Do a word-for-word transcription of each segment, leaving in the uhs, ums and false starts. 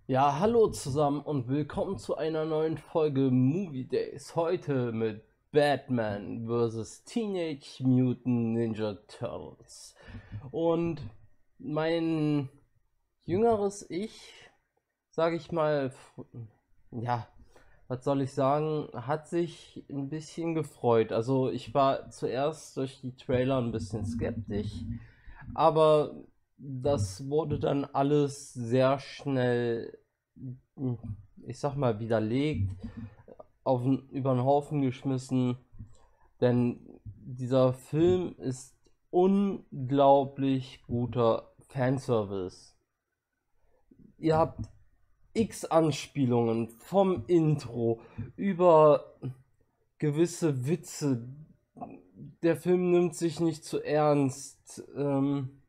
Ja, hallo zusammen und willkommen zu einer neuen Folge Movie Days. Heute mit Batman versus Teenage Mutant Ninja Turtles. Und mein jüngeres Ich, sage ich mal, ja, was soll ich sagen, hat sich ein bisschen gefreut. Also ich war zuerst durch die Trailer ein bisschen skeptisch, aber das wurde dann alles sehr schnell, ich sag mal, widerlegt, auf, über den Haufen geschmissen, denn dieser Film ist unglaublich guter Fanservice. Ihr habt x Anspielungen vom Intro über gewisse Witze. Der Film nimmt sich nicht zu ernst ähm,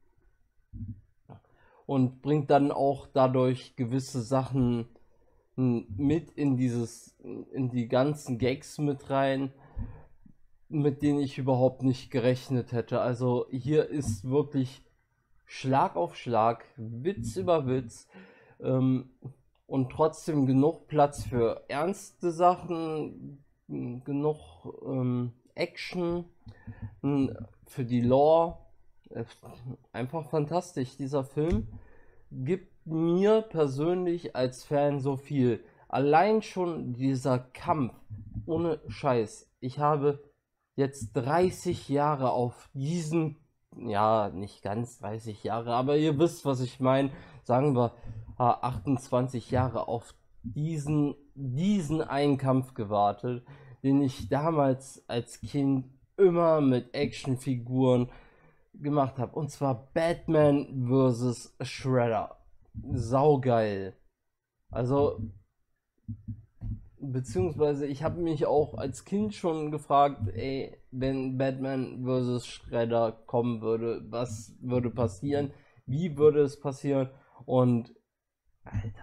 und bringt dann auch dadurch gewisse Sachen mit in dieses, in die ganzen Gags mit rein, mit denen ich überhaupt nicht gerechnet hätte. Also hier ist wirklich Schlag auf Schlag, Witz über Witz, ähm, und trotzdem genug Platz für ernste Sachen, genug ähm, Action, für die Lore. Einfach fantastisch. Dieser Film gibt mir persönlich als Fan so viel. Allein schon dieser Kampf, ohne Scheiß. Ich habe jetzt dreißig Jahre auf diesen, ja, nicht ganz dreißig Jahre, aber ihr wisst, was ich meine. Sagen wir achtundzwanzig Jahre auf diesen, diesen einen Kampf gewartet, den ich damals als Kind immer mit Actionfiguren gemacht habe. Und zwar Batman versus Shredder. Saugeil. Also, beziehungsweise ich habe mich auch als Kind schon gefragt, ey, wenn Batman versus Shredder kommen würde, was würde passieren? Wie würde es passieren? Und Alter,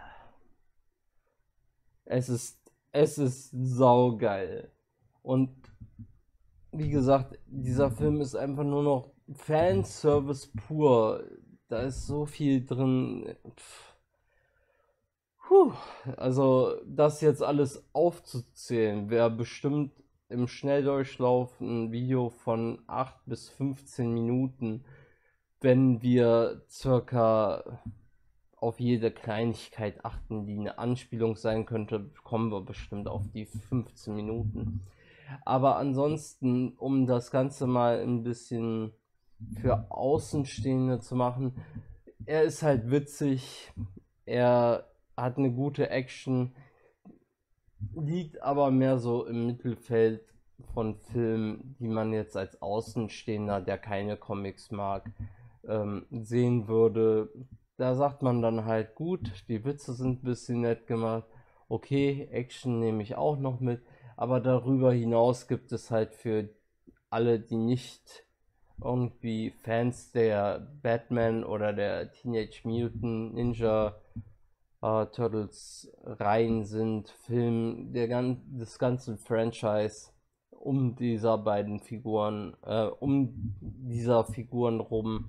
es ist es ist saugeil. Und wie gesagt, dieser Film ist einfach nur noch Fanservice pur. Da ist so viel drin. Pff. Puh. Also, das jetzt alles aufzuzählen, wäre bestimmt im Schnelldurchlauf ein Video von acht bis fünfzehn Minuten, wenn wir circa auf jede Kleinigkeit achten, die eine Anspielung sein könnte, kommen wir bestimmt auf die fünfzehn Minuten. Aber ansonsten, um das Ganze mal ein bisschen für Außenstehende zu machen, er ist halt witzig, er hat eine gute Action, liegt aber mehr so im Mittelfeld von Filmen, die man jetzt als Außenstehender, der keine Comics mag, ähm, sehen würde. Da sagt man dann halt, gut, die Witze sind ein bisschen nett gemacht, okay, Action nehme ich auch noch mit, aber darüber hinaus gibt es halt für alle, die nicht irgendwie Fans der Batman oder der Teenage Mutant Ninja äh, Turtles Reihen sind, Film der gan des ganzen Franchise um dieser beiden Figuren, äh, um dieser Figuren rum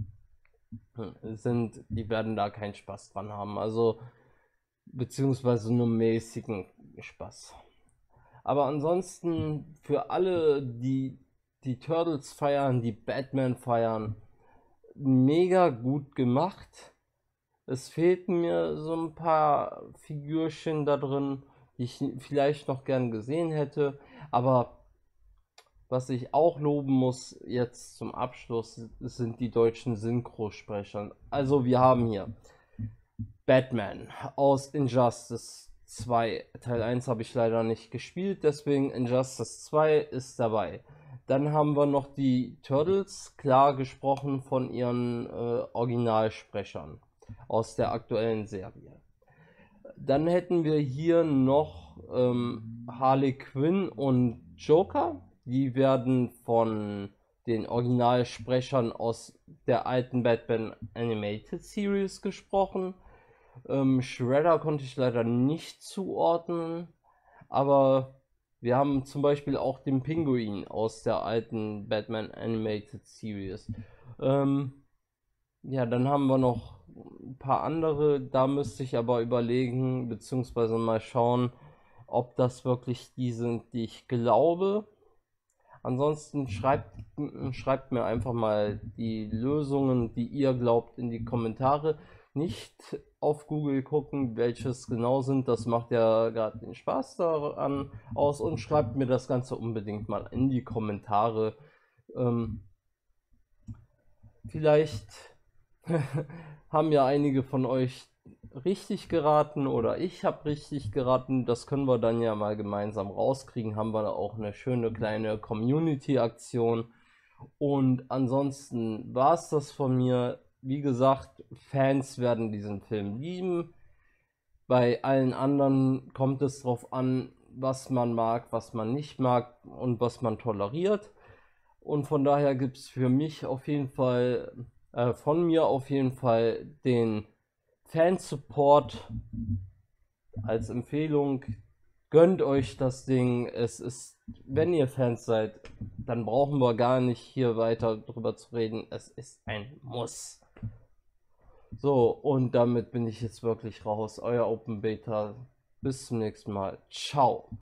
sind, die werden da keinen Spaß dran haben. Also, beziehungsweise nur mäßigen Spaß. Aber ansonsten für alle, die die Turtles feiern, die Batman feiern, mega gut gemacht. Es fehlten mir so ein paar Figürchen da drin, die ich vielleicht noch gern gesehen hätte. Aber was ich auch loben muss jetzt zum Abschluss, sind die deutschen Synchrosprecher. Also wir haben hier Batman aus Injustice zwei. Teil eins habe ich leider nicht gespielt, deswegen Injustice zwei ist dabei. Dann haben wir noch die Turtles, klar gesprochen von ihren äh, Originalsprechern aus der aktuellen Serie. Dann hätten wir hier noch ähm, Harley Quinn und Joker. Die werden von den Originalsprechern aus der alten Batman Animated Series gesprochen. Ähm, Shredder konnte ich leider nicht zuordnen, aber wir haben zum Beispiel auch den Pinguin aus der alten Batman Animated Series. Ähm, ja, dann haben wir noch ein paar andere, da müsste ich aber überlegen, beziehungsweise mal schauen, ob das wirklich die sind, die ich glaube. Ansonsten schreibt, schreibt mir einfach mal die Lösungen, die ihr glaubt, in die Kommentare. Nicht auf Google gucken, welches genau sind, das macht ja gerade den Spaß daran aus, und schreibt mir das Ganze unbedingt mal in die Kommentare. Ähm, vielleicht haben ja einige von euch richtig geraten oder ich habe richtig geraten. Das können wir dann ja mal gemeinsam rauskriegen. Haben wir da auch eine schöne kleine Community-Aktion. Und ansonsten war es das von mir. Wie gesagt, Fans werden diesen Film lieben. Bei allen anderen kommt es darauf an, was man mag, was man nicht mag und was man toleriert. Und von daher gibt es für mich auf jeden Fall, äh, von mir auf jeden Fall den Fansupport als Empfehlung. Gönnt euch das Ding. Es ist, wenn ihr Fans seid, dann brauchen wir gar nicht hier weiter drüber zu reden. Es ist ein Muss. So, und damit bin ich jetzt wirklich raus. Euer Open Beta. Bis zum nächsten Mal. Ciao.